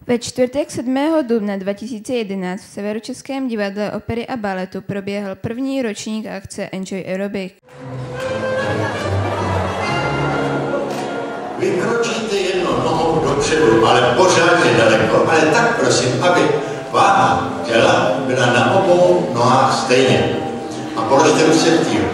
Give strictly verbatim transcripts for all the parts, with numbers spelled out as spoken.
Ve čtvrtek sedmého dubna dva tisíce jedenáct v Severočeském divadle opery a baletu proběhl první ročník akce Enjoy Aerobic. Vykročíte jednou nohou dopředu, ale pořádně daleko, ale tak prosím, aby váha těla byla na obou nohách stejně. A položte ruce v týlu.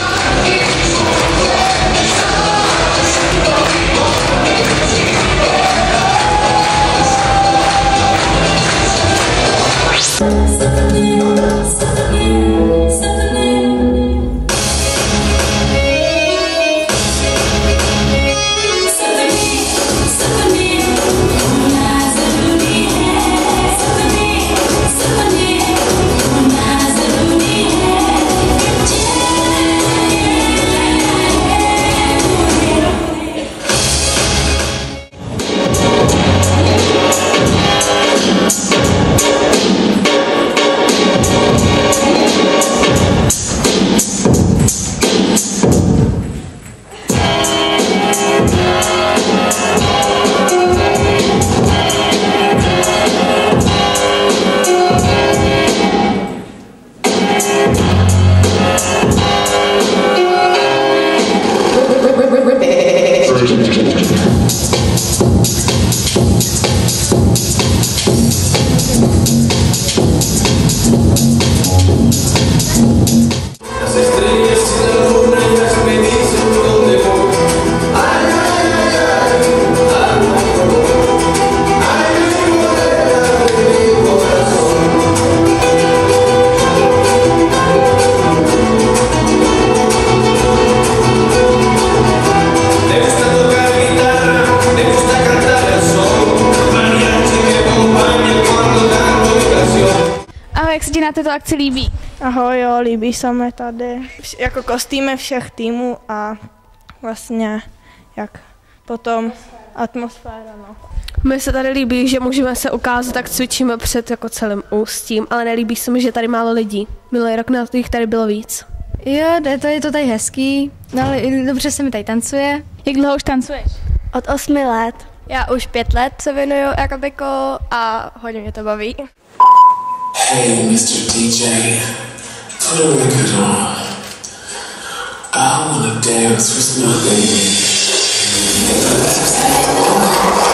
Jak se ti na této akci líbí? Ahoj, jo, líbí se mi tady. Vš- jako kostýmy všech týmů a vlastně jak potom atmosféra, no. Mně se tady líbí, že můžeme se ukázat, tak cvičíme před jako celým Ústím, ale nelíbí se mi, že tady málo lidí. Minulý rok na těch tady bylo víc. Jo, je to, je to tady hezký, no ale dobře se mi tady tancuje. Jak dlouho už tancuješ? Od osmi let. Já už pět let se věnuju aerobiku a hodně mě to baví. Hey, mister D J, put a record on. I wanna dance with my baby.